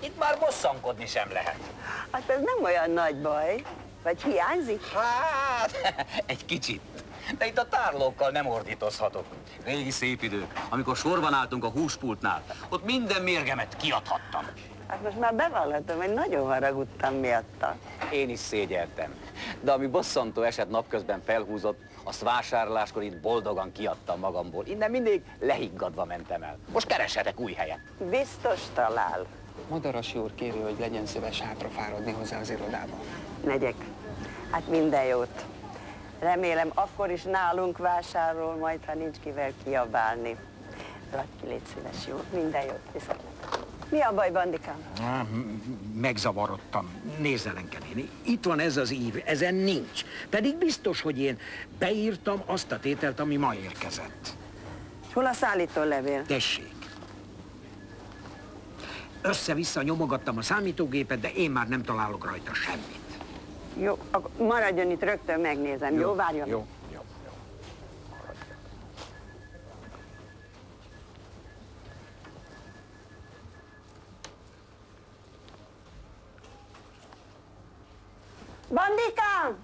Itt már bosszankodni sem lehet. Hát ez nem olyan nagy baj. Vagy hiányzik? Hát, egy kicsit. De itt a tárlókkal nem ordítozhatok. Régi szép idők, amikor sorban álltunk a húspultnál, ott minden mérgemet kiadhattam. Hát most már bevallhatom, hogy nagyon haragudtam miatta. Én is szégyeltem. De ami bosszantó eset napközben felhúzott, azt vásárláskor itt boldogan kiadtam magamból. Innen mindig lehiggadva mentem el. Most kereshetek új helyet. Biztos talál. Madarasi úr kéri, hogy legyen szíves hátrafáradni hozzá az irodába. Megyek. Hát minden jót. Remélem, akkor is nálunk vásárol, majd ha nincs kivel kiabálni. Radki, légy szíves, jó? Minden jót. Viszont. Mi a baj, Bandikám? Megzavarodtam. Nézzelenke néni. Itt van ez az ív, ezen nincs. Pedig biztos, hogy én beírtam azt a tételt, ami ma érkezett. És hol a szállítólevél? Tessék. Össze-vissza nyomogattam a számítógépet, de én már nem találok rajta semmit. Jó, akkor maradjon itt, rögtön megnézem. Jó, várjon. Jó. Bandikám!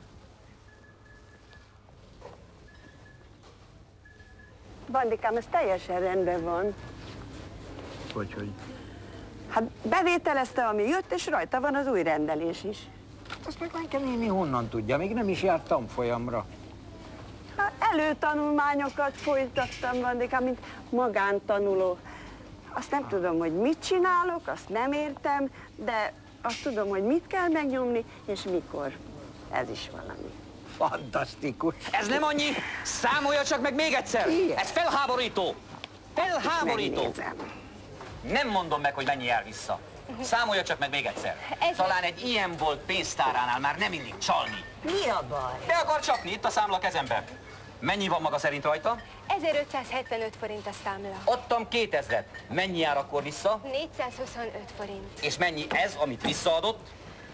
Bandikám, ez teljesen rendben van. Hogy? Hát bevételezte, ami jött, és rajta van az új rendelés is. Azt meg Lenke néni honnan tudja? Még nem is járt tanfolyamra. Hát előtanulmányokat folytattam, Bandikám, mint magántanuló. Azt nem tudom, hogy mit csinálok, azt nem értem, de azt tudom, hogy mit kell megnyomni, és mikor. Ez is valami. Fantasztikus. Ez nem annyi! Számolja csak meg még egyszer! Igen. Ez felháborító! Felháborító! Megnézem. Nem mondom meg, hogy mennyi jár vissza. Számolja csak meg még egyszer. Talán egy ilyen volt pénztáránál már nem illik csalni. Mi a baj? Be akar csapni, itt a számla kezemben. Mennyi van maga szerint rajta? 1575 forint a számla. Adtam 2000-et. Mennyi jár akkor vissza? 425 forint. És mennyi ez, amit visszaadott?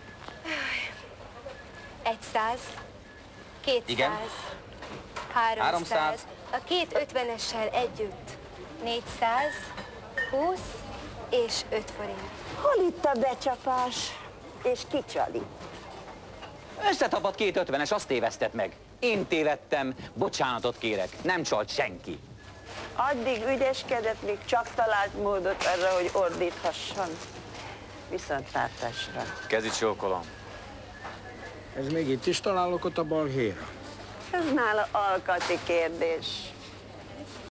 100, 200, Igen. 300, a két 50-essel együtt 400, 20 és 5 forint. Hol itt a becsapás? És ki csali? Összetapadt két 50-es, azt tévesztett meg. Én tévedtem, bocsánatot kérek. Nem csalt senki. Addig ügyeskedett, míg csak talált módot arra, hogy ordíthasson. Viszontlátásra. Kezit csókolom. Ez még itt is találok ott a balhéra. Ez nála alkati kérdés.